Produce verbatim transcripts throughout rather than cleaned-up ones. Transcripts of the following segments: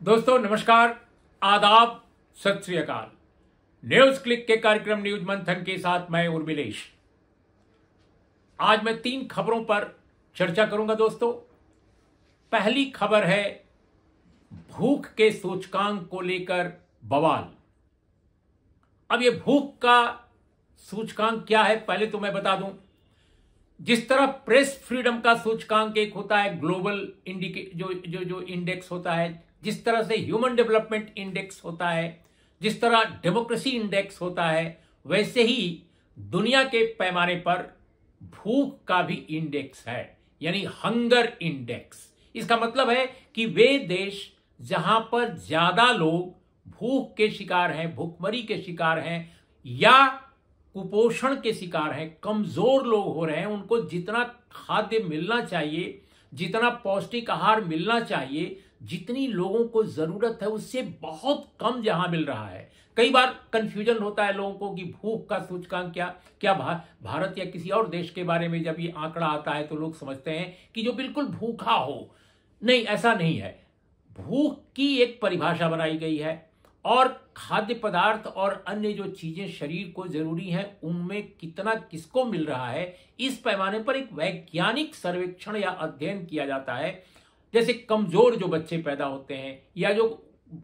दोस्तों नमस्कार, आदाब, सत श्री अकाल। न्यूज क्लिक के कार्यक्रम न्यूज मंथन के साथ मैं उर्मिलेश। आज मैं तीन खबरों पर चर्चा करूंगा दोस्तों। पहली खबर है भूख के सूचकांक को लेकर बवाल। अब ये भूख का सूचकांक क्या है पहले तो मैं बता दूं। जिस तरह प्रेस फ्रीडम का सूचकांक एक होता है, ग्लोबल इंडिके जो जो जो इंडेक्स होता है, जिस तरह से ह्यूमन डेवलपमेंट इंडेक्स होता है, जिस तरह डेमोक्रेसी इंडेक्स होता है, वैसे ही दुनिया के पैमाने पर भूख का भी इंडेक्स है, यानी हंगर इंडेक्स। इसका मतलब है कि वे देश जहां पर ज्यादा लोग भूख के शिकार हैं, भूखमरी के शिकार हैं या कुपोषण के शिकार हैं, कमजोर लोग हो रहे हैं, उनको जितना खाद्य मिलना चाहिए, जितना पौष्टिक आहार मिलना चाहिए, जितनी लोगों को जरूरत है, उससे बहुत कम जहां मिल रहा है। कई बार कंफ्यूजन होता है लोगों को कि भूख का सूचकांक क्या क्या भा, भारत या किसी और देश के बारे में जब ये आंकड़ा आता है तो लोग समझते हैं कि जो बिल्कुल भूखा हो। नहीं, ऐसा नहीं है। भूख की एक परिभाषा बनाई गई है और खाद्य पदार्थ और अन्य जो चीजें शरीर को जरूरी हैं उनमें कितना किसको मिल रहा है, इस पैमाने पर एक वैज्ञानिक सर्वेक्षण या अध्ययन किया जाता है। जैसे कमजोर जो बच्चे पैदा होते हैं या जो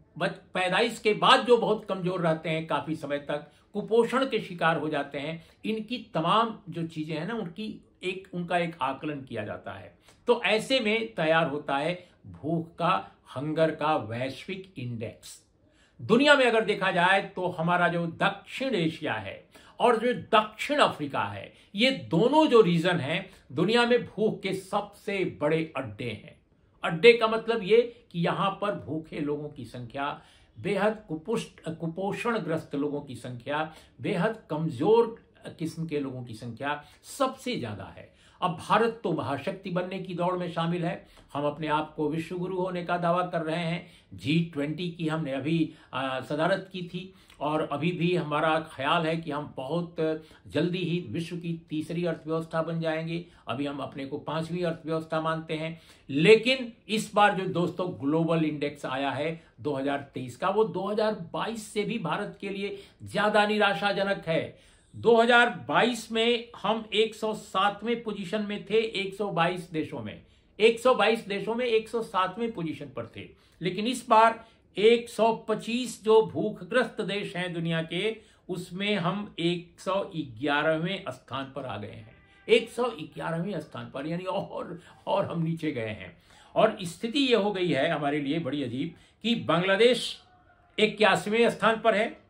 पैदाइश के बाद जो बहुत कमजोर रहते हैं, काफी समय तक कुपोषण के शिकार हो जाते हैं, इनकी तमाम जो चीजें हैं ना, उनकी एक उनका एक आकलन किया जाता है। तो ऐसे में तैयार होता है भूख का, हंगर का वैश्विक इंडेक्स। दुनिया में अगर देखा जाए तो हमारा जो दक्षिण एशिया है और जो दक्षिण अफ्रीका है, ये दोनों जो रीजन हैं दुनिया में भूख के सबसे बड़े अड्डे हैं। अड्डे का मतलब ये कि यहां पर भूखे लोगों की संख्या, बेहद कुपुष्ट कुपोषणग्रस्त लोगों की संख्या, बेहद कमजोर किस्म के लोगों की संख्या सबसे ज्यादा है। अब भारत तो महाशक्ति बनने की दौड़ में शामिल है। हम अपने आप को विश्व गुरु होने का दावा कर रहे हैं। जी ट्वेंटी की हमने अभी सदारत की थी और अभी भी हमारा ख्याल है कि हम बहुत जल्दी ही विश्व की तीसरी अर्थव्यवस्था बन जाएंगे। अभी हम अपने को पांचवी अर्थव्यवस्था मानते हैं। लेकिन इस बार जो दोस्तों ग्लोबल इंडेक्स आया है दो हज़ार तेईस का, वो दो हज़ार बाईस से भी भारत के लिए ज्यादा निराशाजनक है। दो हज़ार बाईस में हम एक सौ सातवें पोजीशन में थे, एक सौ बाईस देशों में एक सौ बाईस देशों में एक सौ सातवें पोजीशन पर थे। लेकिन इस बार एक सौ पच्चीस जो भूखग्रस्त देश हैं दुनिया के, उसमें हम एक सौ ग्यारहवें स्थान पर आ गए हैं। एक सौ ग्यारहवें स्थान पर, यानी और और हम नीचे गए हैं। और स्थिति यह हो गई है हमारे लिए बड़ी अजीब कि बांग्लादेश इक्यासीवें स्थान पर है,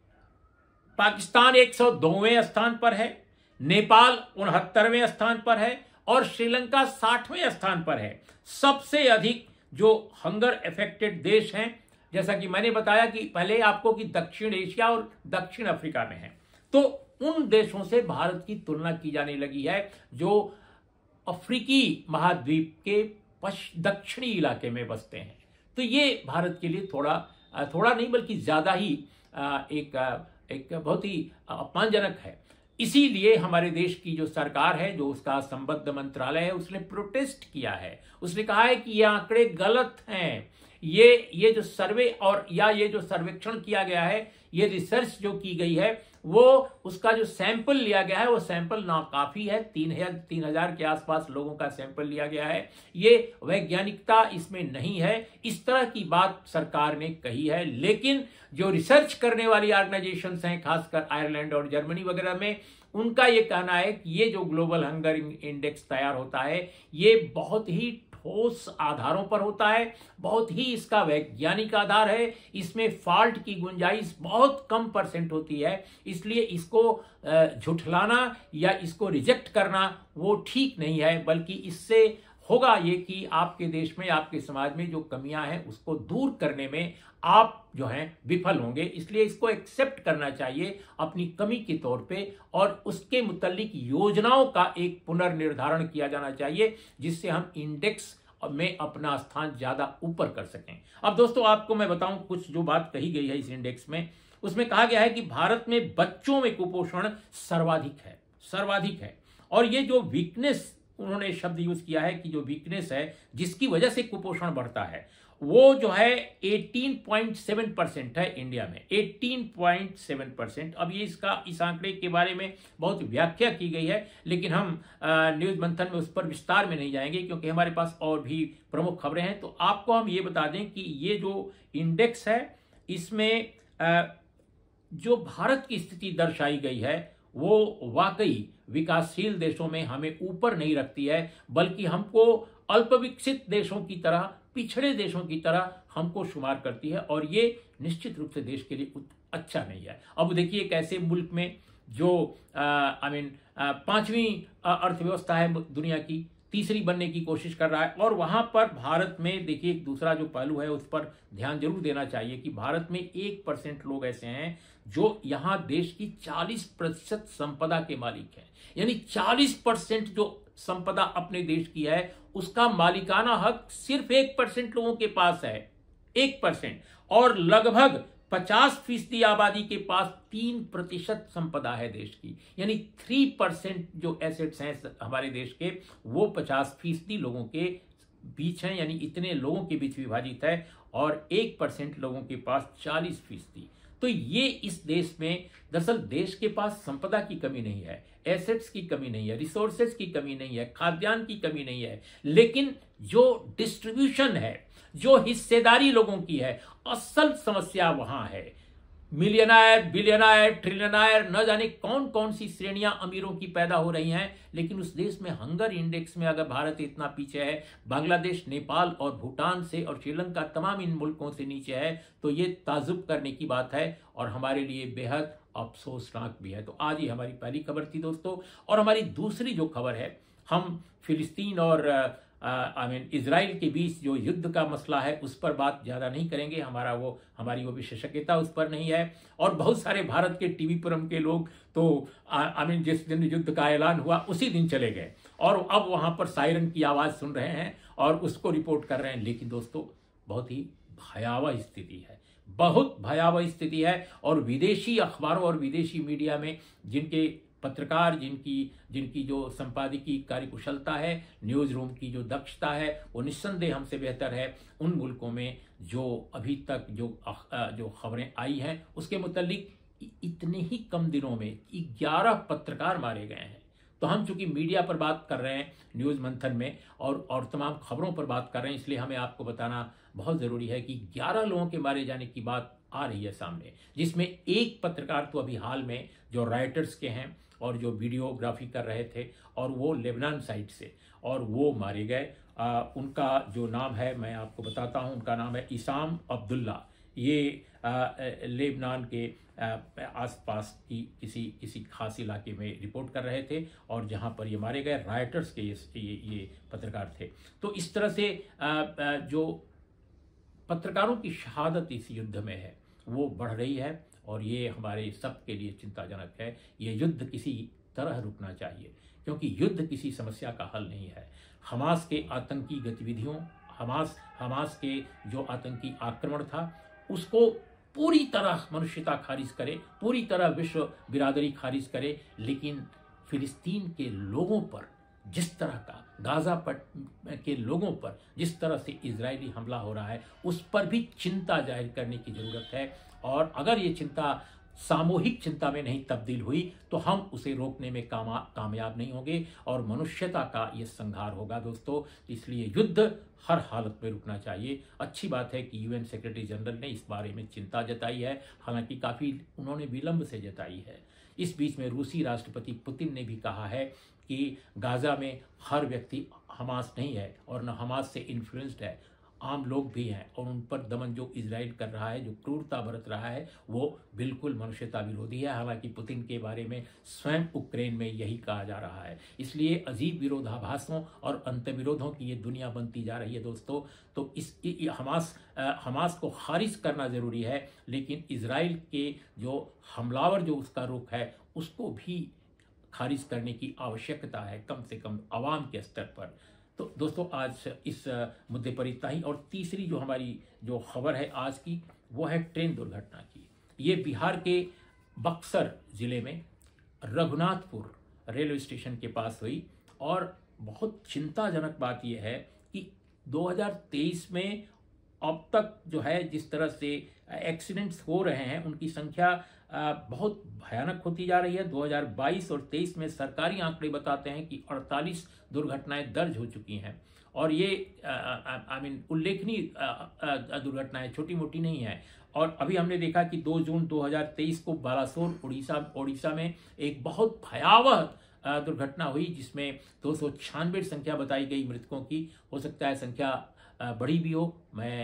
पाकिस्तान एक सौ दोवें स्थान पर है, नेपाल उनहत्तरवें स्थान पर है और श्रीलंका साठवें स्थान पर है। सबसे अधिक जो हंगर अफेक्टेड देश हैं, जैसा कि मैंने बताया कि पहले आपको कि दक्षिण एशिया और दक्षिण अफ्रीका में है, तो उन देशों से भारत की तुलना की जाने लगी है जो अफ्रीकी महाद्वीप के दक्षिणी इलाके में बसते हैं। तो ये भारत के लिए थोड़ा थोड़ा नहीं बल्कि ज्यादा ही एक एक बहुत ही अपमानजनक है। इसीलिए हमारे देश की जो सरकार है, जो उसका संबद्ध मंत्रालय है, उसने प्रोटेस्ट किया है। उसने कहा है कि ये आंकड़े गलत हैं। ये ये जो सर्वे और या ये जो सर्वेक्षण किया गया है, ये रिसर्च जो की गई है, वो उसका जो सैंपल लिया गया है वो सैंपल नाकाफी है। तीन हजार तीन हजार के आसपास लोगों का सैंपल लिया गया है। ये वैज्ञानिकता इसमें नहीं है, इस तरह की बात सरकार ने कही है। लेकिन जो रिसर्च करने वाली ऑर्गेनाइजेशंस हैं, खासकर आयरलैंड और जर्मनी वगैरह में, उनका ये कहना है कि ये जो ग्लोबल हंगर इंडेक्स तैयार होता है, ये बहुत ही ठोस आधारों पर होता है, बहुत ही इसका वैज्ञानिक आधार है, इसमें फॉल्ट की गुंजाइश बहुत कम परसेंट होती है। इसलिए इसको झुठलाना या इसको रिजेक्ट करना वो ठीक नहीं है, बल्कि इससे होगा ये कि आपके देश में, आपके समाज में जो कमियां हैं उसको दूर करने में आप जो हैं विफल होंगे। इसलिए इसको एक्सेप्ट करना चाहिए अपनी कमी के तौर पे और उसके मुतालिक योजनाओं का एक पुनर्निर्धारण किया जाना चाहिए, जिससे हम इंडेक्स में अपना स्थान ज्यादा ऊपर कर सकें। अब दोस्तों आपको मैं बताऊं कुछ जो बात कही गई है इस इंडेक्स में, उसमें कहा गया है कि भारत में बच्चों में कुपोषण सर्वाधिक है सर्वाधिक है और ये जो वीकनेस उन्होंने शब्द यूज किया है कि जो वीकनेस है जिसकी वजह से कुपोषण बढ़ता है वो जो है अठारह पॉइंट सात परसेंट है इंडिया में, अठारह पॉइंट सात परसेंट। अब ये इसका इस आंकड़े के बारे में बहुत व्याख्या की गई है, लेकिन हम न्यूज मंथन में उस पर विस्तार में नहीं जाएंगे क्योंकि हमारे पास और भी प्रमुख खबरें हैं। तो आपको हम ये बता दें कि ये जो इंडेक्स है इसमें आ, जो भारत की स्थिति दर्शाई गई है वो वाकई विकासशील देशों में हमें ऊपर नहीं रखती है, बल्कि हमको अल्पविकसित देशों की तरह, पिछड़े देशों की तरह हमको शुमार करती है, और ये निश्चित रूप से देश के लिए अच्छा नहीं है। अब देखिए एक ऐसे मुल्क में जो आई मीन पांचवी अर्थव्यवस्था है दुनिया की, तीसरी बनने की कोशिश कर रहा है, और वहां पर भारत में देखिए एक दूसरा जो पहलू है उस पर ध्यान जरूर देना चाहिए कि भारत में एक परसेंट लोग ऐसे हैं जो यहां देश की चालीस प्रतिशत संपदा के मालिक हैं। यानी चालीस परसेंट जो संपदा अपने देश की है उसका मालिकाना हक सिर्फ एक परसेंट लोगों के पास है, एक परसेंट, और लगभग पचास फीसदी आबादी के पास तीन प्रतिशत संपदा है देश की। यानी थ्री परसेंट जो एसेट्स हैं हमारे देश के वो पचास फीसदी लोगों के बीच हैं, यानी इतने लोगों के बीच विभाजित है, और एक परसेंट लोगों के पास चालीस फीसदी। तो ये इस देश में दरअसल देश के पास संपदा की कमी नहीं है, एसेट्स की कमी नहीं है, रिसोर्सेज की कमी नहीं है, खाद्यान्न की कमी नहीं है, लेकिन जो डिस्ट्रीब्यूशन है, जो हिस्सेदारी लोगों की है, असल समस्या वहां है। मिलियनायर, बिलियनायर, ट्रिलियनायर, न जाने कौन कौन सी श्रेणियां अमीरों की पैदा हो रही हैं, लेकिन उस देश में हंगर इंडेक्स में अगर भारत इतना पीछे है, बांग्लादेश, नेपाल और भूटान से और श्रीलंका तमाम इन मुल्कों से नीचे है, तो ये ताजुब करने की बात है और हमारे लिए बेहद अफसोसनाक भी है। तो आज ही हमारी पहली खबर थी दोस्तों, और हमारी दूसरी जो खबर है, हम फिलिस्तीन और आई मीन इजराइल के बीच जो युद्ध का मसला है उस पर बात ज़्यादा नहीं करेंगे, हमारा वो हमारी वो विशेषज्ञता उस पर नहीं है। और बहुत सारे भारत के टीवी पुरम के लोग तो आई मीन जिस दिन युद्ध का ऐलान हुआ उसी दिन चले गए और अब वहाँ पर सायरन की आवाज़ सुन रहे हैं और उसको रिपोर्ट कर रहे हैं। लेकिन दोस्तों बहुत ही भयावह स्थिति है, बहुत भयावह स्थिति है, और विदेशी अखबारों और विदेशी मीडिया में जिनके पत्रकार, जिनकी जिनकी जो संपादकीय कार्यकुशलता है, न्यूज रूम की जो दक्षता है, वो निस्संदेह हमसे बेहतर है। उन मुल्कों में जो अभी तक जो जो खबरें आई हैं उसके मुतालिक इतने ही कम दिनों में ग्यारह पत्रकार मारे गए हैं। तो हम चूंकि मीडिया पर बात कर रहे हैं न्यूज मंथन में और और तमाम खबरों पर बात कर रहे हैं, इसलिए हमें आपको बताना बहुत ज़रूरी है कि ग्यारह लोगों के मारे जाने की बात आ रही है सामने, जिसमें एक पत्रकार तो अभी हाल में जो राइटर्स के हैं और जो वीडियोग्राफी कर रहे थे, और वो लेबनान साइड से, और वो मारे गए। आ, उनका जो नाम है मैं आपको बताता हूँ, उनका नाम है इसाम अब्दुल्ला। ये आ, लेबनान के आसपास की किसी किसी खास इलाके में रिपोर्ट कर रहे थे, और जहाँ पर ये मारे गए राइटर्स के ये ये, ये पत्रकार थे। तो इस तरह से आ, आ, जो पत्रकारों की शहादत इस युद्ध में है वो बढ़ रही है, और ये हमारे सब के लिए चिंताजनक है। ये युद्ध किसी तरह रुकना चाहिए, क्योंकि युद्ध किसी समस्या का हल नहीं है। हमास के आतंकी गतिविधियों, हमास हमास के जो आतंकी आक्रमण था उसको पूरी तरह मनुष्यता खारिज करे, पूरी तरह विश्व बिरादरी खारिज करे, लेकिन फिलिस्तीन के लोगों पर जिस तरह का, गाजा पट के लोगों पर जिस तरह से इजरायली हमला हो रहा है उस पर भी चिंता जाहिर करने की ज़रूरत है। और अगर ये चिंता सामूहिक चिंता में नहीं तब्दील हुई तो हम उसे रोकने में कामा कामयाब नहीं होंगे और मनुष्यता का ये संहार होगा दोस्तों। इसलिए युद्ध हर हालत में रुकना चाहिए। अच्छी बात है कि यूएन सेक्रेटरी जनरल ने इस बारे में चिंता जताई है, हालांकि काफ़ी उन्होंने विलंब से जताई है। इस बीच में रूसी राष्ट्रपति पुतिन ने भी कहा है कि गाजा में हर व्यक्ति हमास नहीं है और न हमास से इन्फ्लुएंस्ड है, आम लोग भी हैं, और उन पर दमन जो इजराइल कर रहा है, जो क्रूरता बरत रहा है, वो बिल्कुल मनुष्यता विरोधी है। हालांकि पुतिन के बारे में स्वयं उक्रेन में यही कहा जा रहा है। इसलिए अजीब विरोधाभासों और अंतर्विरोधों की ये दुनिया बनती जा रही है दोस्तों। तो इस हमास हमास को खारिज करना ज़रूरी है, लेकिन इजराइल के जो हमलावर जो उसका रुख है उसको भी खारिज करने की आवश्यकता है, कम से कम आवाम के स्तर पर। तो दोस्तों आज इस मुद्दे पर इतना ही। और तीसरी जो हमारी जो खबर है आज की वो है ट्रेन दुर्घटना की। ये बिहार के बक्सर ज़िले में रघुनाथपुर रेलवे स्टेशन के पास हुई, और बहुत चिंताजनक बात यह है कि दो हज़ार तेईस में अब तक जो है जिस तरह से एक्सीडेंट्स हो रहे हैं उनकी संख्या बहुत भयानक होती जा रही है। दो हज़ार बाईस और तेईस में सरकारी आंकड़े बताते हैं कि अड़तालीस दुर्घटनाएं दर्ज हो चुकी हैं और ये आई मीन उल्लेखनीय दुर्घटनाएं, छोटी मोटी नहीं है। और अभी हमने देखा कि दो जून दो हज़ार तेईस को बालासोर उड़ीसा उड़ीसा में एक बहुत भयावह दुर्घटना हुई जिसमें दो सौ छियानवे संख्या बताई गई मृतकों की। हो सकता है संख्या बड़ी भी हो।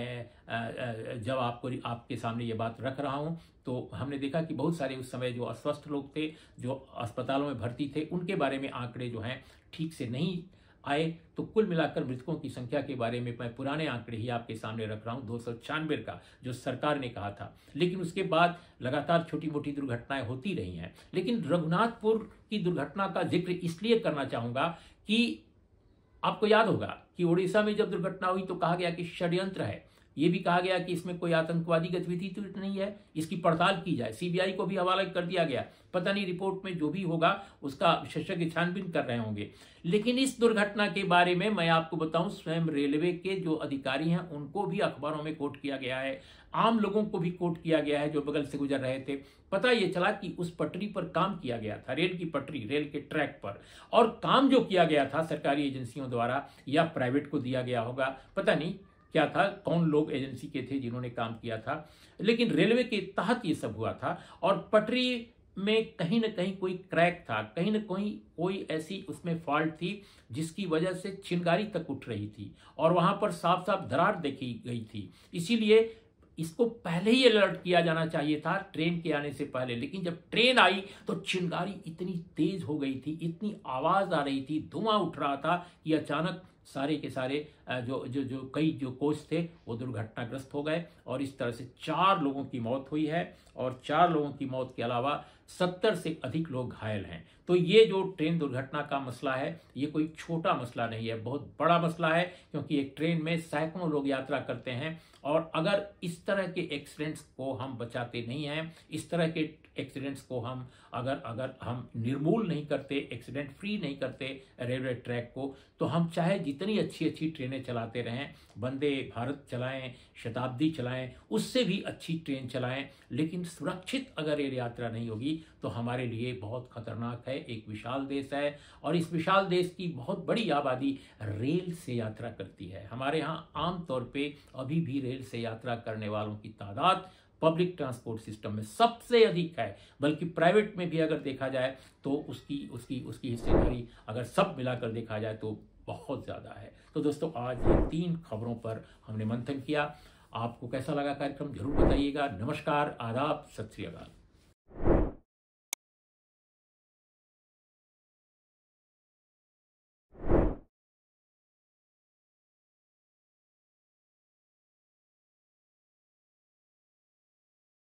मैं जब आपको आपके सामने ये बात रख रहा हूँ तो हमने देखा कि बहुत सारे उस समय जो अस्वस्थ लोग थे, जो अस्पतालों में भर्ती थे, उनके बारे में आंकड़े जो हैं ठीक से नहीं आए। तो कुल मिलाकर मृतकों की संख्या के बारे में मैं पुराने आंकड़े ही आपके सामने रख रहा हूँ, दो सौ छियानवे का जो सरकार ने कहा था। लेकिन उसके बाद लगातार छोटी मोटी दुर्घटनाएं होती रही हैं। लेकिन रघुनाथपुर की दुर्घटना का जिक्र इसलिए करना चाहूँगा कि आपको याद होगा कि उड़ीसा में जब दुर्घटना हुई तो कहा गया कि षड्यंत्र है। ये भी कहा गया कि इसमें कोई आतंकवादी गतिविधि तो नहीं है, इसकी पड़ताल की जाए। सीबीआई को भी हवाला कर दिया गया। पता नहीं रिपोर्ट में जो भी होगा उसका विशेषज्ञ छानबीन कर रहे होंगे। लेकिन इस दुर्घटना के बारे में मैं आपको बताऊं, स्वयं रेलवे के जो अधिकारी हैं उनको भी अखबारों में कोट किया गया है, आम लोगों को भी कोट किया गया है जो बगल से गुजर रहे थे। पता ये चला कि उस पटरी पर काम किया गया था, रेल की पटरी, रेल के ट्रैक पर, और काम जो किया गया था सरकारी एजेंसियों द्वारा या प्राइवेट को दिया गया होगा, पता नहीं क्या था, कौन लोग एजेंसी के थे जिन्होंने काम किया था, लेकिन रेलवे के तहत ये सब हुआ था। और पटरी में कहीं ना कहीं कोई क्रैक था, कहीं ना कहीं कोई ऐसी उसमें फॉल्ट थी जिसकी वजह से चिंगारी तक उठ रही थी और वहां पर साफ साफ दरार देखी गई थी। इसीलिए इसको पहले ही अलर्ट किया जाना चाहिए था, ट्रेन के आने से पहले। लेकिन जब ट्रेन आई तो चिंगारी इतनी तेज हो गई थी, इतनी आवाज आ रही थी, धुआं उठ रहा था कि अचानक सारे के सारे जो जो जो कई जो कोच थे वो दुर्घटनाग्रस्त हो गए और इस तरह से चार लोगों की मौत हुई है और चार लोगों की मौत के अलावा सत्तर से अधिक लोग घायल हैं। तो ये जो ट्रेन दुर्घटना का मसला है ये कोई छोटा मसला नहीं है, बहुत बड़ा मसला है, क्योंकि एक ट्रेन में सैकड़ों लोग यात्रा करते हैं और अगर इस तरह के एक्सीडेंट्स को हम बचाते नहीं हैं, इस तरह के एक्सीडेंट्स को हम अगर अगर हम निर्मूल नहीं करते, एक्सीडेंट फ्री नहीं करते रेलवे ट्रैक को, तो हम चाहे जितनी अच्छी अच्छी ट्रेनें चलाते रहें, वंदे भारत चलाएं, शताब्दी चलाएं, उससे भी अच्छी ट्रेन चलाएं, लेकिन सुरक्षित अगर रेल यात्रा नहीं होगी तो हमारे लिए बहुत खतरनाक है। एक विशाल देश है और इस विशाल देश की बहुत बड़ी आबादी रेल से यात्रा करती है। हमारे यहाँ आमतौर पे अभी भी रेल से यात्रा करने वालों की तादाद पब्लिक ट्रांसपोर्ट सिस्टम में सबसे अधिक है, बल्कि प्राइवेट में भी अगर देखा जाए तो उसकी उसकी उसकी हिस्सेदारी अगर सब मिलाकर देखा जाए तो बहुत ज़्यादा है। तो दोस्तों, आज ये तीन खबरों पर हमने मंथन किया। आपको कैसा लगा कार्यक्रम जरूर बताइएगा। नमस्कार, आदाब, सत श्री अकाल।